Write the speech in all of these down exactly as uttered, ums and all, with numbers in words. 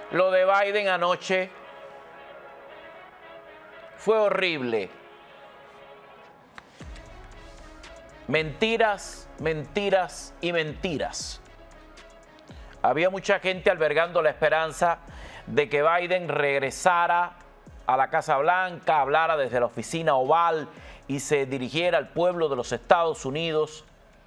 Lo de Biden anoche fue horrible. Mentiras, mentiras y mentiras. Había mucha gente albergando la esperanza de que Biden regresara a la Casa Blanca, hablara desde la oficina Oval y se dirigiera al pueblo de los Estados Unidos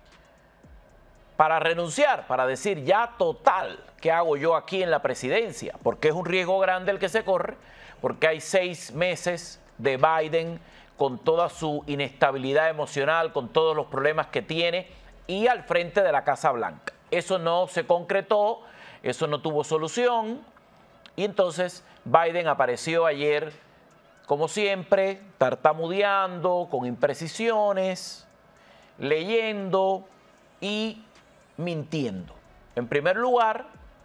para renunciar, para decir ya total, ¿qué hago yo aquí en la presidencia? Porque es un riesgo grande el que se corre, porque hay seis meses de Biden con toda su inestabilidad emocional, con todos los problemas que tiene y al frente de la Casa Blanca. Eso no se concretó, eso no tuvo solución y entonces Biden apareció ayer, como siempre, tartamudeando, con imprecisiones, leyendo y mintiendo. En primer lugar,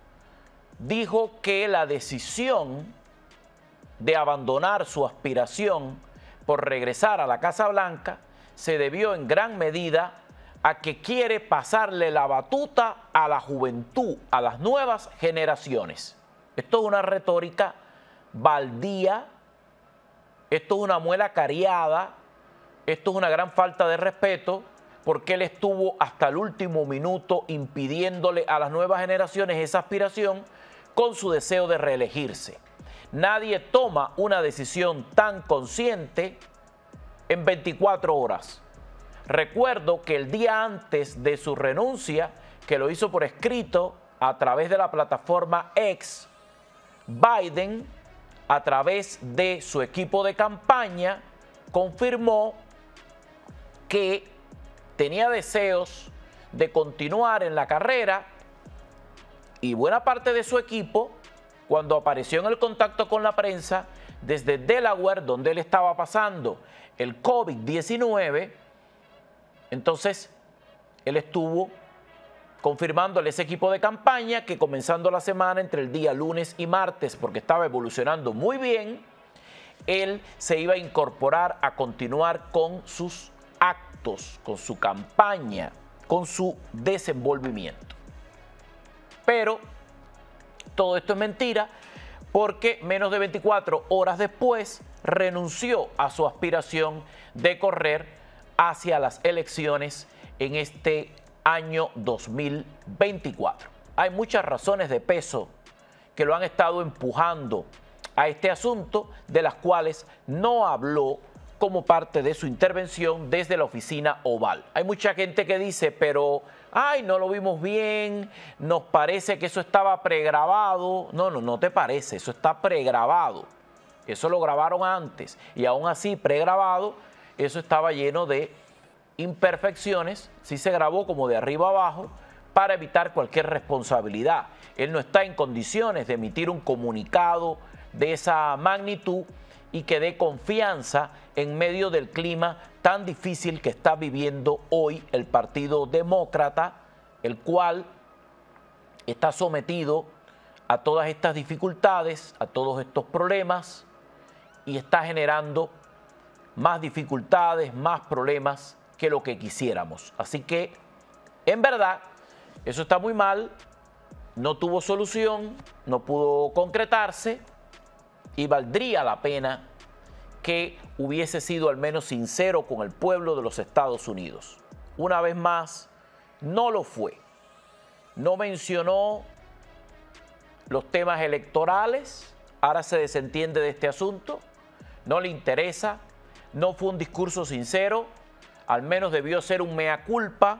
dijo que la decisión de abandonar su aspiración por regresar a la Casa Blanca se debió en gran medida a que quiere pasarle la batuta a la juventud, a las nuevas generaciones. Esto es una retórica baldía, esto es una muela cariada, esto es una gran falta de respeto, porque él estuvo hasta el último minuto impidiéndole a las nuevas generaciones esa aspiración con su deseo de reelegirse. Nadie toma una decisión tan consciente en veinticuatro horas. Recuerdo que el día antes de su renuncia, que lo hizo por escrito a través de la plataforma X, Biden, a través de su equipo de campaña, confirmó que tenía deseos de continuar en la carrera y buena parte de su equipo, cuando apareció en el contacto con la prensa desde Delaware, donde él estaba pasando el COVID diecinueve, entonces él estuvo confirmándole a ese equipo de campaña que comenzando la semana entre el día lunes y martes, porque estaba evolucionando muy bien, él se iba a incorporar a continuar con sus actos, con su campaña, con su desenvolvimiento. Pero todo esto es mentira porque menos de veinticuatro horas después renunció a su aspiración de correr hacia las elecciones en este año dos mil veinticuatro. Hay muchas razones de peso que lo han estado empujando a este asunto, de las cuales no habló como parte de su intervención desde la oficina Oval. Hay mucha gente que dice, pero, ay, no lo vimos bien, nos parece que eso estaba pregrabado. No, no, no te parece, eso está pregrabado. Eso lo grabaron antes y aún así pregrabado, eso estaba lleno de imperfecciones, sí se grabó como de arriba abajo para evitar cualquier responsabilidad. Él no está en condiciones de emitir un comunicado de esa magnitud y que dé confianza en medio del clima tan difícil que está viviendo hoy el Partido Demócrata, el cual está sometido a todas estas dificultades, a todos estos problemas y está generando más dificultades, más problemas que lo que quisiéramos. Así que, en verdad, eso está muy mal, no tuvo solución, no pudo concretarse y valdría la pena que hubiese sido al menos sincero con el pueblo de los Estados Unidos. Una vez más, no lo fue. No mencionó los temas electorales, ahora se desentiende de este asunto, no le interesa, no fue un discurso sincero, al menos debió ser un mea culpa,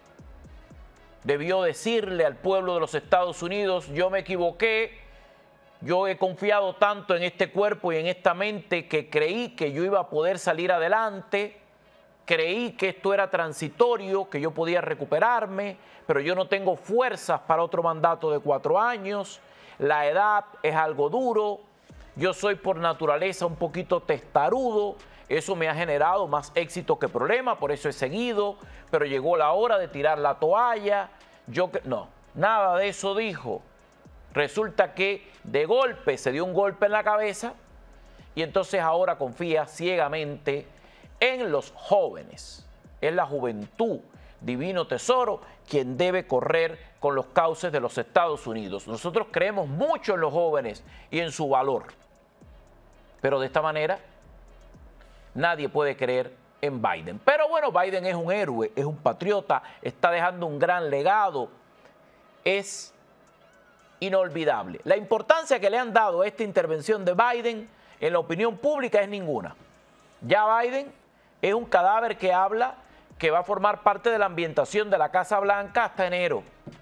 debió decirle al pueblo de los Estados Unidos, yo me equivoqué, yo he confiado tanto en este cuerpo y en esta mente que creí que yo iba a poder salir adelante, creí que esto era transitorio, que yo podía recuperarme, pero yo no tengo fuerzas para otro mandato de cuatro años, la edad es algo duro, yo soy por naturaleza un poquito testarudo, eso me ha generado más éxito que problema, por eso he seguido, pero llegó la hora de tirar la toalla, yo que no, nada de eso dijo. Resulta que de golpe se dio un golpe en la cabeza y entonces ahora confía ciegamente en los jóvenes. Es la juventud, divino tesoro, quien debe correr con los cauces de los Estados Unidos. Nosotros creemos mucho en los jóvenes y en su valor, pero de esta manera nadie puede creer en Biden. Pero bueno, Biden es un héroe, es un patriota, está dejando un gran legado, es inolvidable. La importancia que le han dado a esta intervención de Biden en la opinión pública es ninguna. Ya Biden es un cadáver que habla, que va a formar parte de la ambientación de la Casa Blanca hasta enero.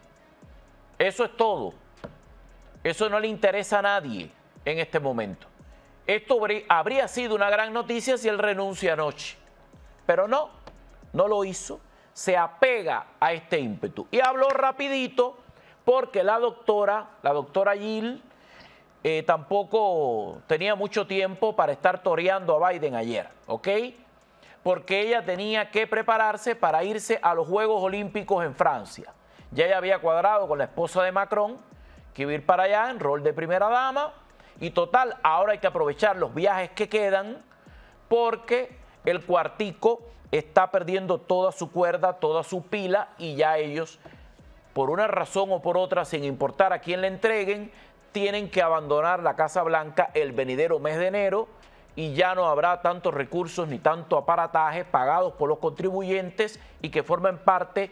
Eso es todo. Eso no le interesa a nadie en este momento. Esto habría sido una gran noticia si él renuncia anoche. Pero no, no lo hizo. Se apega a este ímpetu. Y habló rapidito porque la doctora, la doctora Jill, eh, tampoco tenía mucho tiempo para estar toreando a Biden ayer, ¿ok? Porque ella tenía que prepararse para irse a los Juegos Olímpicos en Francia. Ya ella había cuadrado con la esposa de Macron que iba a ir para allá en rol de primera dama y total, ahora hay que aprovechar los viajes que quedan porque el cuartico está perdiendo toda su cuerda, toda su pila y ya ellos, por una razón o por otra, sin importar a quién le entreguen, tienen que abandonar la Casa Blanca el venidero mes de enero y ya no habrá tantos recursos ni tanto aparataje pagados por los contribuyentes y que formen parte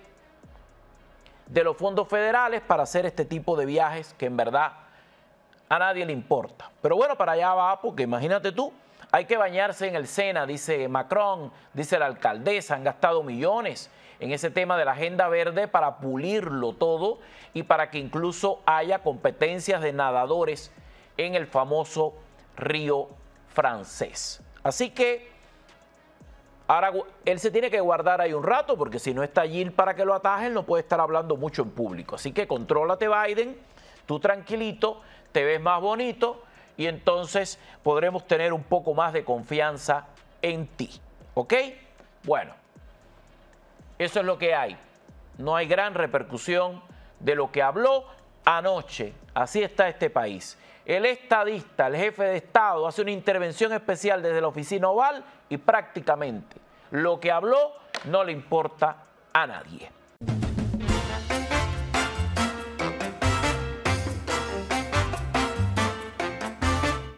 de los fondos federales para hacer este tipo de viajes que en verdad a nadie le importa. Pero bueno, para allá va, porque imagínate tú, hay que bañarse en el Sena, dice Macron, dice la alcaldesa, han gastado millones en ese tema de la agenda verde para pulirlo todo y para que incluso haya competencias de nadadores en el famoso río francés. Así que ahora él se tiene que guardar ahí un rato porque si no está Jill para que lo atajen no puede estar hablando mucho en público. Así que contrólate Biden, tú tranquilito, te ves más bonito y entonces podremos tener un poco más de confianza en ti. ¿Ok? Bueno, eso es lo que hay. No hay gran repercusión de lo que habló anoche. Así está este país. El estadista, el jefe de Estado, hace una intervención especial desde la oficina oval y prácticamente lo que habló no le importa a nadie.